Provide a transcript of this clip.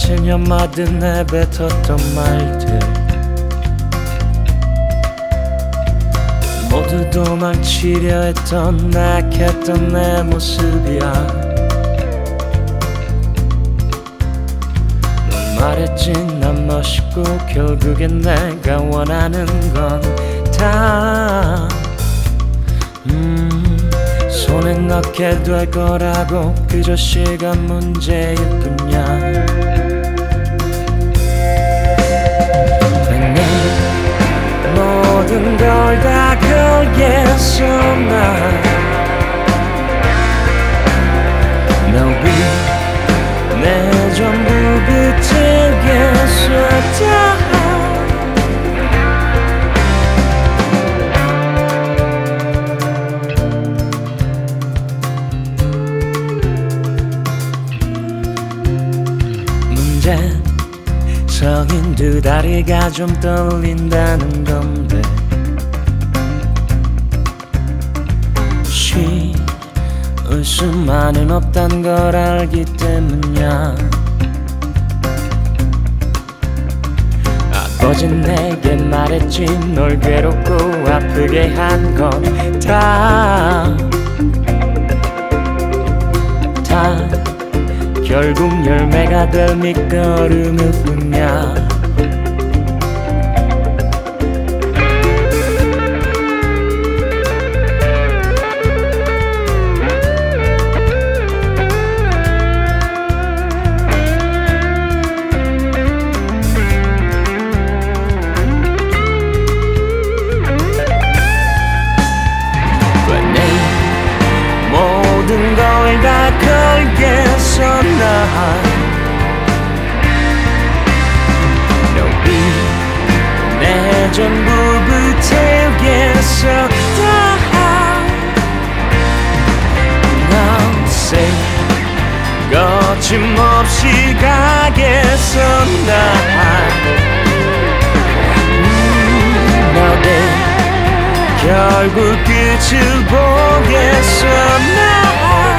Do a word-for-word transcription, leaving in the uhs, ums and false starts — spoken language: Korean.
칠 년마다 내뱉었던 말들 모두 도망치려 했던 낙했던 내 모습이야. 넌 말했지 난 멋있고 결국엔 내가 원하는 건 다 음, 손에 넣게 될 거라고 그저 시간 문제일 뿐이야. 내 모든 걸 다 걸겠어 나 너 위 내 전부 붙들겠어 다 성인 두 다리가 좀 떨린다는 건데 쉬울 수만은 없단 걸 알기 때문이야. 아버진 내게 말했지 널 괴롭고 아프게 한 건 다 다 결국 열매가 될 밑거름일 뿐이야. 모든 걸 다 걸겠어 나 너비 내 전부 붙들겠어 다 난 say 거침없이 가겠어 나 음, 너의 결국 끝을 보겠어 나